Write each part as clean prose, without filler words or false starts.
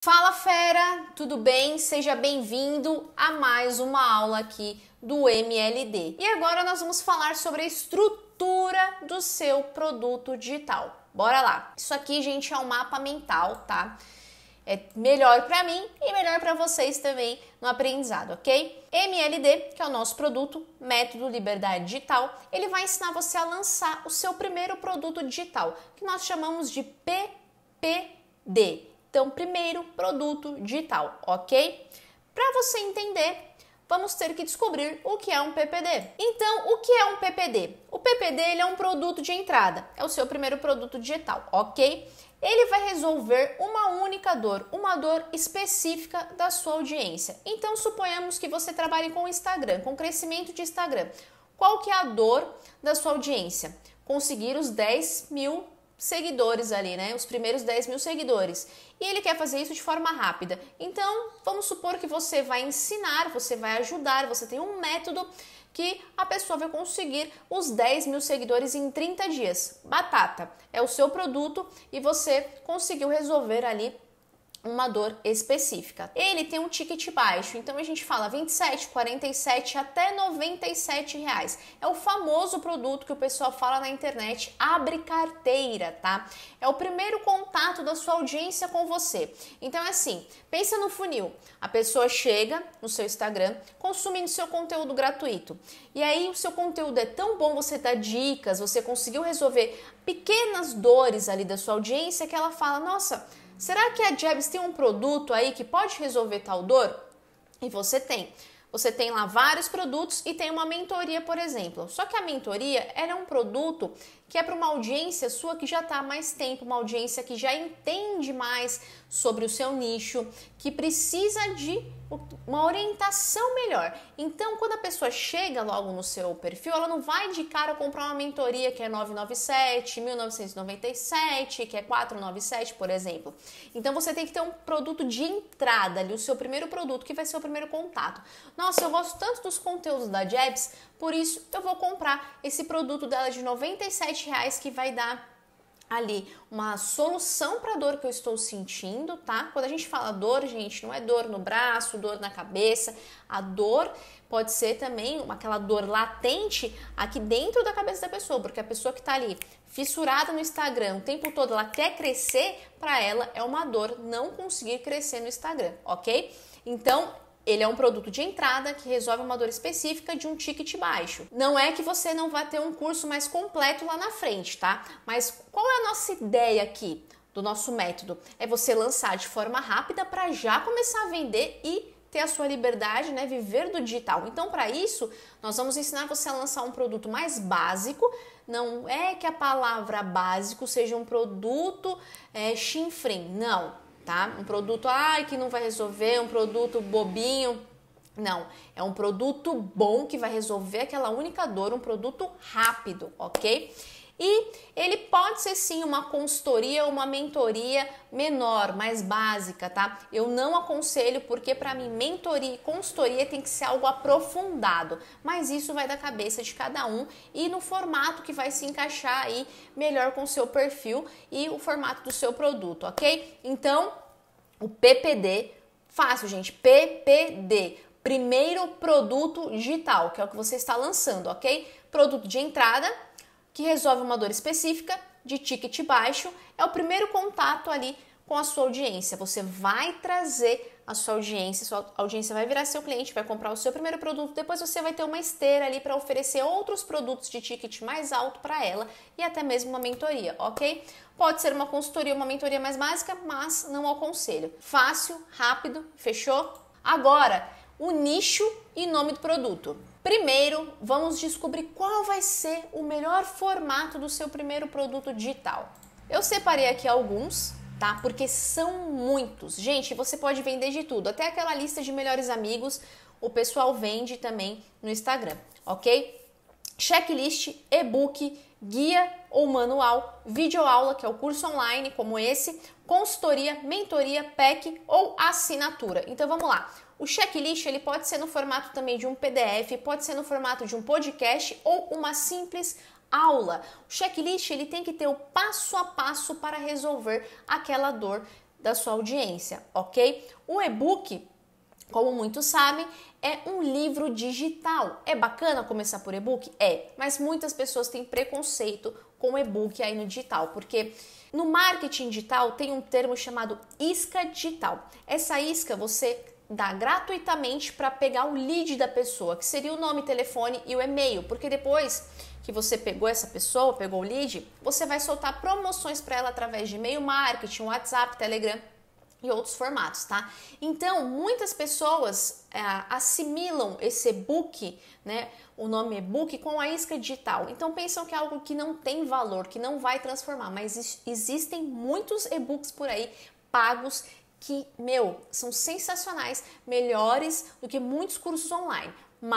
Fala fera, tudo bem? Seja bem-vindo a mais uma aula aqui do MLD. E agora nós vamos falar sobre a estrutura do seu produto digital. Bora lá! Isso aqui, gente, é um mapa mental, tá? É melhor para mim e melhor para vocês também no aprendizado, ok? MLD, que é o nosso produto, Método Liberdade Digital, ele vai ensinar você a lançar o seu primeiro produto digital, que nós chamamos de PPD. Então, primeiro produto digital, ok? Para você entender, vamos ter que descobrir o que é um PPD. Então, o que é um PPD? O PPD ele é um produto de entrada, é o seu primeiro produto digital, ok? Ele vai resolver uma única dor, uma dor específica da sua audiência. Então, suponhamos que você trabalhe com Instagram, com crescimento de Instagram. Qual que é a dor da sua audiência? Conseguir os 10 mil seguidores ali, né? Os primeiros 10 mil seguidores. E ele quer fazer isso de forma rápida. Então, vamos supor que você vai ensinar, você vai ajudar, você tem um método que a pessoa vai conseguir os 10 mil seguidores em 30 dias. Batata, é o seu produto e você conseguiu resolver ali uma dor específica. Ele tem um ticket baixo, então a gente fala 27, 47 até 97 reais. É o famoso produto que o pessoal fala na internet, abre carteira, tá? É o primeiro contato da sua audiência com você. Então é assim, pensa no funil. A pessoa chega no seu Instagram, consumindo seu conteúdo gratuito. E aí o seu conteúdo é tão bom, você dá dicas, você conseguiu resolver pequenas dores ali da sua audiência que ela fala, nossa, será que a Jebs tem um produto aí que pode resolver tal dor? E você tem. Você tem lá vários produtos e tem uma mentoria, por exemplo. Só que a mentoria ela é um produto que é para uma audiência sua que já está há mais tempo, uma audiência que já entende mais sobre o seu nicho, que precisa de uma orientação melhor. Então, quando a pessoa chega logo no seu perfil, ela não vai de cara comprar uma mentoria que é 997, 1997, que é 497, por exemplo. Então, você tem que ter um produto de entrada ali, o seu primeiro produto, que vai ser o primeiro contato. Nossa, eu gosto tanto dos conteúdos da Jebs, por isso eu vou comprar esse produto dela de 97 reais que vai dar ali uma solução para a dor que eu estou sentindo, tá? Quando a gente fala dor, gente, não é dor no braço, dor na cabeça. A dor pode ser também aquela dor latente aqui dentro da cabeça da pessoa, porque a pessoa que está ali fissurada no Instagram o tempo todo, ela quer crescer, para ela é uma dor não conseguir crescer no Instagram, ok? Então, ele é um produto de entrada que resolve uma dor específica de um ticket baixo. Não é que você não vai ter um curso mais completo lá na frente, tá? Mas qual é a nossa ideia aqui do nosso método? É você lançar de forma rápida para já começar a vender e ter a sua liberdade, né? Viver do digital. Então, para isso, nós vamos ensinar você a lançar um produto mais básico. Não é que a palavra básico seja um produto chinfrim, não. Tá? Um produto que não vai resolver, um produto bobinho. Não, é um produto bom que vai resolver aquela única dor, um produto rápido, ok? E ele pode ser sim uma consultoria ou uma mentoria menor, mais básica, tá? Eu não aconselho porque para mim mentoria e consultoria tem que ser algo aprofundado, mas isso vai da cabeça de cada um e no formato que vai se encaixar aí melhor com o seu perfil e o formato do seu produto, ok? Então, o PPD, fácil, gente, PPD, primeiro produto digital, que é o que você está lançando, ok? Produto de entrada, que resolve uma dor específica, de ticket baixo, é o primeiro contato ali com a sua audiência. Você vai trazer a sua audiência vai virar seu cliente, vai comprar o seu primeiro produto, depois você vai ter uma esteira ali para oferecer outros produtos de ticket mais alto para ela e até mesmo uma mentoria, ok? Pode ser uma consultoria, uma mentoria mais básica, mas não aconselho. Fácil, rápido, fechou? Agora, o nicho e nome do produto. Primeiro, vamos descobrir qual vai ser o melhor formato do seu primeiro produto digital. Eu separei aqui alguns, tá? Porque são muitos. Gente, você pode vender de tudo, até aquela lista de melhores amigos, o pessoal vende também no Instagram, ok? Checklist, e-book, guia ou manual, videoaula, que é o curso online como esse, consultoria, mentoria, pack ou assinatura. Então vamos lá. O checklist ele pode ser no formato também de um PDF, pode ser no formato de um podcast ou uma simples aula. O checklist ele tem que ter o passo a passo para resolver aquela dor da sua audiência, ok? O e-book, como muitos sabem, é um livro digital. É bacana começar por e-book? É, mas muitas pessoas têm preconceito com e-book aí no digital, porque no marketing digital tem um termo chamado isca digital. Essa isca você dá gratuitamente para pegar o lead da pessoa, que seria o nome, telefone e o e-mail, porque depois que você pegou essa pessoa, pegou o lead, você vai soltar promoções para ela através de e-mail marketing, WhatsApp, Telegram e outros formatos, tá? Então, muitas pessoas assimilam esse e-book, né, o nome e-book, com a isca digital. Então, pensam que é algo que não tem valor, que não vai transformar, mas existem muitos e-books por aí pagos que, são sensacionais, melhores do que muitos cursos online.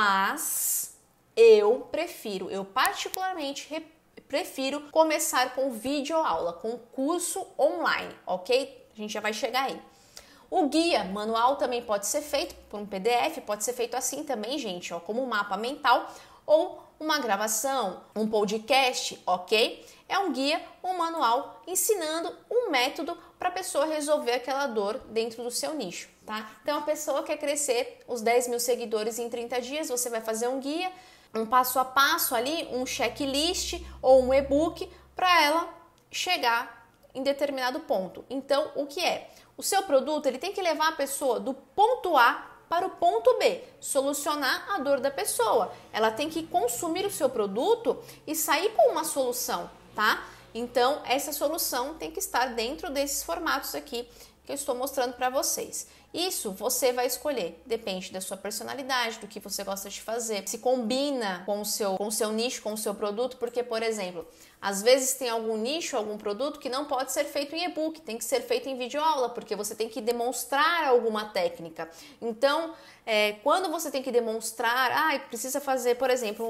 Mas eu particularmente prefiro começar com videoaula, com curso online, ok? A gente já vai chegar aí. O guia manual também pode ser feito por um PDF, pode ser feito assim também, gente, ó, como um mapa mental ou uma gravação, um podcast, ok? É um guia, um manual ensinando um método para a pessoa resolver aquela dor dentro do seu nicho, tá? Então, a pessoa quer crescer os 10 mil seguidores em 30 dias, você vai fazer um guia, um passo a passo ali, um checklist ou um e-book para ela chegar em determinado ponto. Então, o que é? O seu produto ele tem que levar a pessoa do ponto A para o ponto B, solucionar a dor da pessoa. Ela tem que consumir o seu produto e sair com uma solução, tá? Então, essa solução tem que estar dentro desses formatos aqui que eu estou mostrando para vocês. Isso você vai escolher, depende da sua personalidade, do que você gosta de fazer, se combina com o seu nicho, com o seu produto, porque, por exemplo, às vezes tem algum nicho, algum produto que não pode ser feito em e-book, tem que ser feito em videoaula, porque você tem que demonstrar alguma técnica. Então, quando você tem que demonstrar, precisa fazer, por exemplo,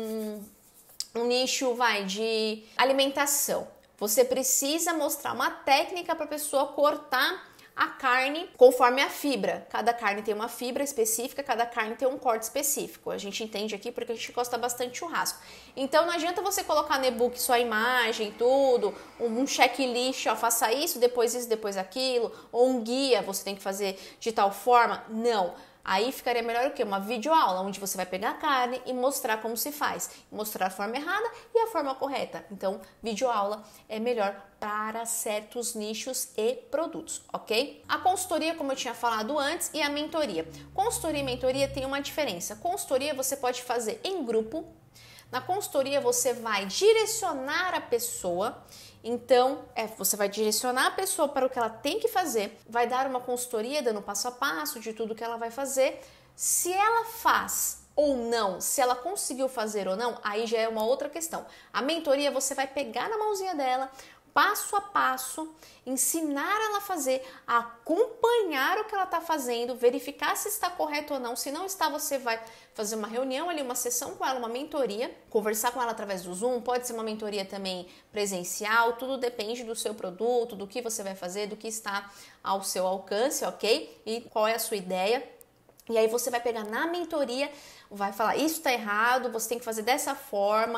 um nicho de alimentação. Você precisa mostrar uma técnica para a pessoa cortar a carne conforme a fibra. Cada carne tem uma fibra específica, cada carne tem um corte específico. A gente entende aqui porque a gente gosta bastante de churrasco. Então não adianta você colocar no e-book só a imagem, tudo, um checklist, faça isso, depois aquilo, ou um guia, você tem que fazer de tal forma. Não. Aí ficaria melhor o quê? Uma videoaula, onde você vai pegar a carne e mostrar como se faz. Mostrar a forma errada e a forma correta. Então, videoaula é melhor para certos nichos e produtos, ok? A consultoria, como eu tinha falado antes, e a mentoria. Consultoria e mentoria tem uma diferença. Consultoria você pode fazer em grupo. Na consultoria você vai direcionar a pessoa. Então, você vai direcionar a pessoa para o que ela tem que fazer, vai dar uma consultoria dando passo a passo de tudo que ela vai fazer. Se ela faz ou não, se ela conseguiu fazer ou não, aí já é uma outra questão. A mentoria você vai pegar na mãozinha dela, passo a passo, ensinar ela a fazer, acompanhar o que ela está fazendo, verificar se está correto ou não. Se não está, você vai fazer uma reunião ali, uma sessão com ela, uma mentoria, conversar com ela através do Zoom, pode ser uma mentoria também presencial, tudo depende do seu produto, do que você vai fazer, do que está ao seu alcance, ok? E qual é a sua ideia. E aí você vai pegar na mentoria, vai falar, isso está errado, você tem que fazer dessa forma,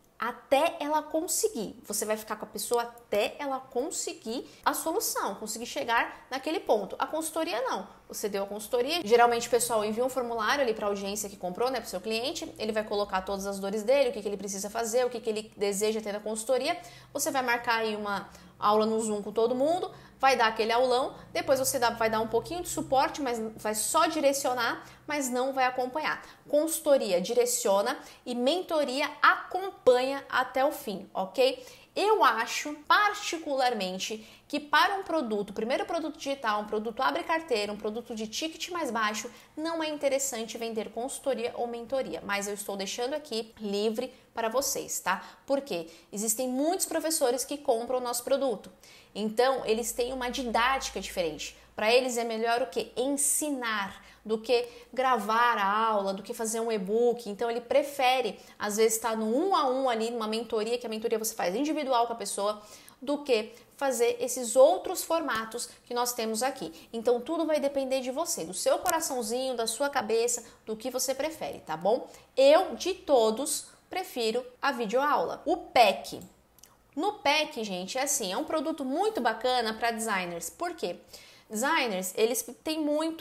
até ela conseguir. Você vai ficar com a pessoa até ela conseguir a solução, conseguir chegar naquele ponto. A consultoria não. Você deu a consultoria, geralmente o pessoal envia um formulário ali para a audiência que comprou, né, para o seu cliente, ele vai colocar todas as dores dele, o que ele precisa fazer, o que ele deseja ter na consultoria. Você vai marcar aí uma aula no Zoom com todo mundo, vai dar aquele aulão, depois você vai dar um pouquinho de suporte, mas vai só direcionar, mas não vai acompanhar. Consultoria direciona e mentoria acompanha até o fim, ok? Eu acho particularmente que para um produto, primeiro produto digital, um produto abre carteira, um produto de ticket mais baixo, não é interessante vender consultoria ou mentoria, mas eu estou deixando aqui livre para vocês, tá? Porque existem muitos professores que compram o nosso produto, então eles têm uma didática diferente. Para eles é melhor o que? Ensinar do que gravar a aula, do que fazer um e-book. Então ele prefere, às vezes, estar no 1 a 1 ali, numa mentoria, que a mentoria você faz individual com a pessoa, do que fazer esses outros formatos que nós temos aqui. Então tudo vai depender de você, do seu coraçãozinho, da sua cabeça, do que você prefere, tá bom? Eu, de todos, prefiro a videoaula. O PEC. No pack, gente, é assim, é um produto muito bacana para designers. Por quê? Designers, eles têm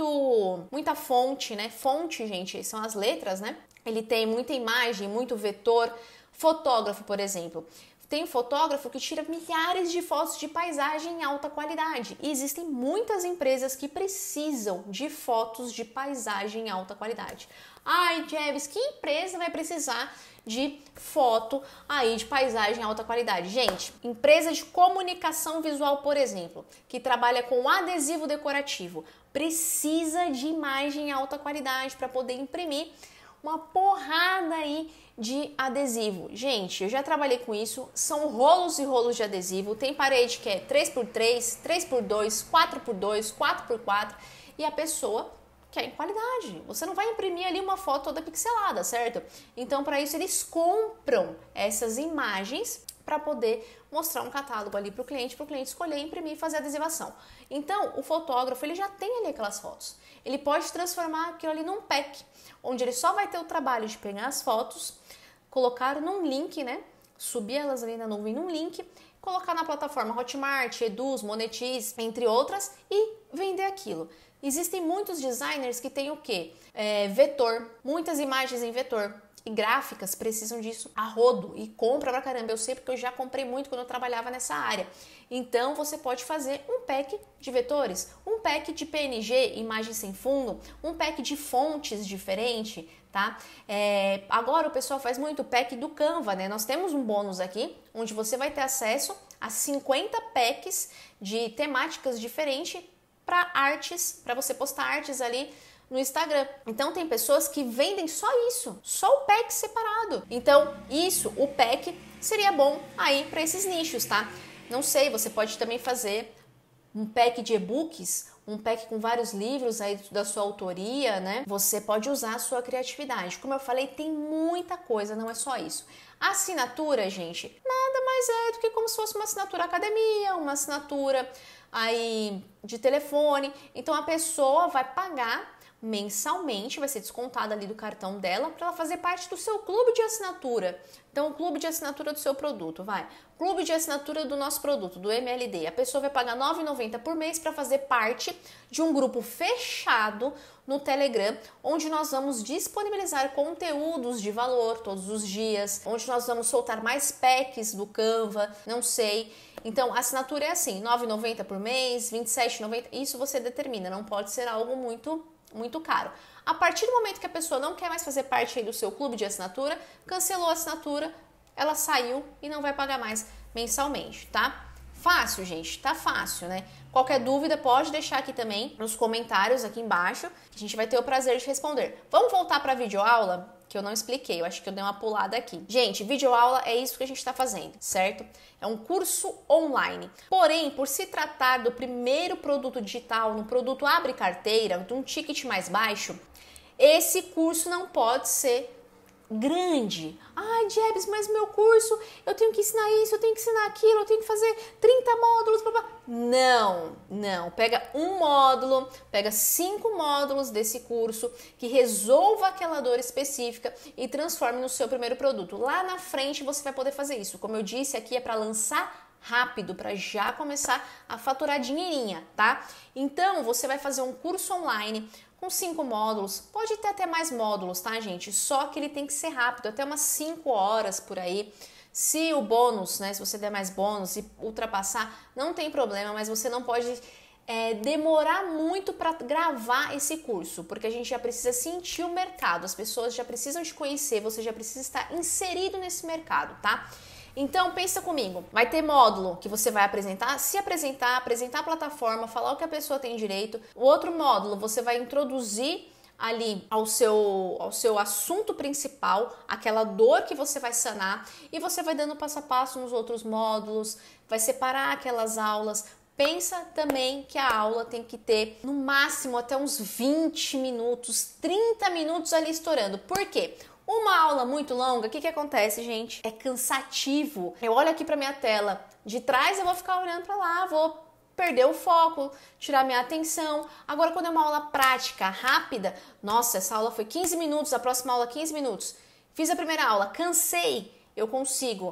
muita fonte, né? Fonte, gente, são as letras, né? Ele tem muita imagem, muito vetor. Fotógrafo, por exemplo. Tem fotógrafo que tira milhares de fotos de paisagem em alta qualidade. E existem muitas empresas que precisam de fotos de paisagem em alta qualidade. Ai, Jeves, que empresa vai precisar de foto aí de paisagem em alta qualidade? Gente, empresa de comunicação visual, por exemplo, que trabalha com adesivo decorativo, precisa de imagem em alta qualidade para poder imprimir uma porrada aí de adesivo. Gente, eu já trabalhei com isso, são rolos e rolos de adesivo, tem parede que é 3x3, 3x2, 4x2, 4x4 e a pessoa quer em qualidade. Você não vai imprimir ali uma foto toda pixelada, certo? Então, para isso, eles compram essas imagens para poder mostrar um catálogo ali para o cliente escolher, imprimir e fazer a adesivação. Então, o fotógrafo, ele já tem ali aquelas fotos. Ele pode transformar aquilo ali num pack, onde ele só vai ter o trabalho de pegar as fotos, colocar num link, né? Subir elas ali na nuvem num link, colocar na plataforma Hotmart, Eduz, Monetize, entre outras, e vender aquilo. Existem muitos designers que têm o quê? Vetor, muitas imagens em vetor. E gráficas precisam disso a rodo e compra pra caramba. Eu sei porque eu já comprei muito quando eu trabalhava nessa área. Então você pode fazer um pack de vetores, um pack de PNG, imagem sem fundo, um pack de fontes diferente, tá? Agora o pessoal faz muito pack do Canva, né? Nós temos um bônus aqui, onde você vai ter acesso a 50 packs de temáticas diferentes para artes, para você postar artes ali no Instagram. Então tem pessoas que vendem só isso, só o pack separado. Então isso, o pack seria bom aí para esses nichos, tá? Não sei, você pode também fazer um pack de e-books, um pack com vários livros aí da sua autoria, né? Você pode usar a sua criatividade. Como eu falei, tem muita coisa, não é só isso. A assinatura, gente, nada mais é do que como se fosse uma assinatura academia, uma assinatura aí de telefone. Então a pessoa vai pagar mensalmente, vai ser descontada ali do cartão dela para ela fazer parte do seu clube de assinatura. Então, o clube de assinatura do seu produto, clube de assinatura do nosso produto, do MLD. A pessoa vai pagar R$ 9,90 por mês para fazer parte de um grupo fechado no Telegram, onde nós vamos disponibilizar conteúdos de valor todos os dias, onde nós vamos soltar mais packs do Canva, não sei. Então, a assinatura é assim, R$ 9,90 por mês, R$ 27,90, isso você determina, não pode ser algo muito caro. A partir do momento que a pessoa não quer mais fazer parte aí do seu clube de assinatura, cancelou a assinatura, ela saiu e não vai pagar mais mensalmente, tá? Fácil, gente, tá fácil, né? Qualquer dúvida pode deixar aqui também nos comentários aqui embaixo, que a gente vai ter o prazer de responder. Vamos voltar para a videoaula? Que eu não expliquei, eu acho que eu dei uma pulada aqui. Gente, videoaula é isso que a gente está fazendo, certo? É um curso online. Porém, por se tratar do primeiro produto digital, no produto abre carteira, de um ticket mais baixo, esse curso não pode ser grande. Ai, Jebs, mas meu curso, eu tenho que ensinar isso, eu tenho que ensinar aquilo, eu tenho que fazer 30 módulos. Blá, blá. Não. Pega um módulo, pega 5 módulos desse curso que resolva aquela dor específica e transforme no seu primeiro produto. Lá na frente você vai poder fazer isso. Como eu disse, aqui é para lançar rápido, para já começar a faturar dinheirinha, tá? Então, você vai fazer um curso online com 5 módulos, pode ter até mais módulos, tá, gente? Só que ele tem que ser rápido, até umas 5 horas por aí. Se o bônus, né, se você der mais bônus e ultrapassar, não tem problema, mas você não pode demorar muito para gravar esse curso, porque a gente já precisa sentir o mercado, as pessoas já precisam te conhecer, você já precisa estar inserido nesse mercado, tá? Então, pensa comigo, vai ter módulo que você vai apresentar, apresentar a plataforma, falar o que a pessoa tem direito. O outro módulo, você vai introduzir ali ao seu assunto principal, aquela dor que você vai sanar, e você vai dando passo a passo nos outros módulos, vai separar aquelas aulas. Pensa também que a aula tem que ter no máximo até uns 20 minutos, 30 minutos ali estourando. Por quê? Uma aula muito longa, o que acontece, gente? É cansativo. Eu olho aqui para minha tela de trás, eu vou ficar olhando para lá, vou perder o foco, tirar minha atenção. Agora, quando é uma aula prática, rápida, nossa, essa aula foi 15 minutos, a próxima aula 15 minutos. Fiz a primeira aula, cansei, eu consigo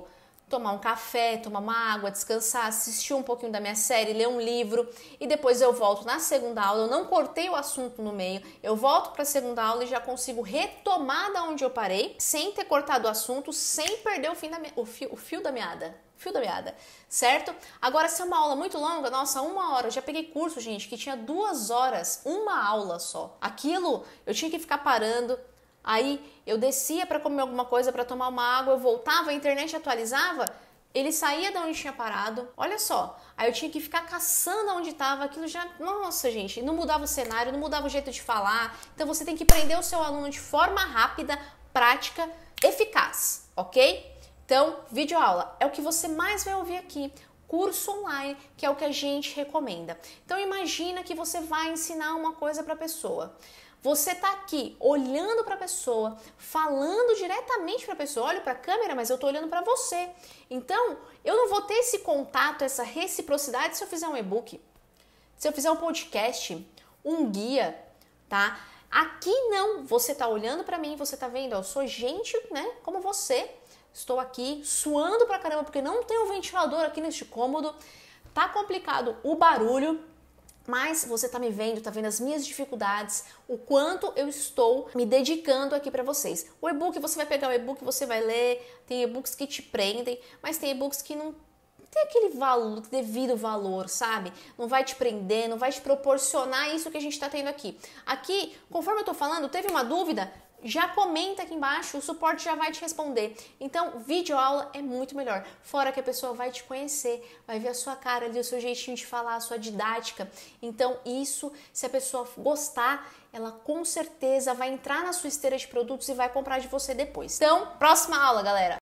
tomar um café, tomar uma água, descansar, assistir um pouquinho da minha série, ler um livro e depois eu volto na segunda aula. Eu não cortei o assunto no meio, eu volto para a segunda aula e já consigo retomar da onde eu parei, sem ter cortado o assunto, sem perder o fio da meada. Fio da meada, certo? Agora, se é uma aula muito longa, nossa, 1 hora, eu já peguei curso, gente, que tinha 2 horas, uma aula só. Aquilo, eu tinha que ficar parando, aí eu descia para comer alguma coisa, para tomar uma água, eu voltava, a internet atualizava, ele saía de onde tinha parado, olha só, aí eu tinha que ficar caçando onde estava, aquilo já, nossa gente, não mudava o cenário, não mudava o jeito de falar, então você tem que prender o seu aluno de forma rápida, prática, eficaz, ok? Então, videoaula é o que você mais vai ouvir aqui, curso online, que é o que a gente recomenda. Então, imagina que você vai ensinar uma coisa para a pessoa. Você está aqui olhando para a pessoa, falando diretamente para a pessoa. Olho para a câmera, mas eu estou olhando para você. Então, eu não vou ter esse contato, essa reciprocidade se eu fizer um e-book, se eu fizer um podcast, um guia, tá? Aqui não, você está olhando para mim, você está vendo, eu sou gente, né, como você. Estou aqui suando pra caramba porque não tem um ventilador aqui neste cômodo. Tá complicado o barulho, mas você tá me vendo, tá vendo as minhas dificuldades, o quanto eu estou me dedicando aqui para vocês. O e-book, você vai pegar o e-book, você vai ler, tem e-books que te prendem, mas tem e-books que não tem aquele valor, devido valor, sabe? Não vai te prender, não vai te proporcionar isso que a gente tá tendo aqui. Aqui, conforme eu tô falando, teve uma dúvida? Já comenta aqui embaixo, o suporte já vai te responder. Então, videoaula é muito melhor. Fora que a pessoa vai te conhecer, vai ver a sua cara ali, o seu jeitinho de falar, a sua didática. Então, isso, se a pessoa gostar, ela com certeza vai entrar na sua esteira de produtos e vai comprar de você depois. Então, próxima aula, galera!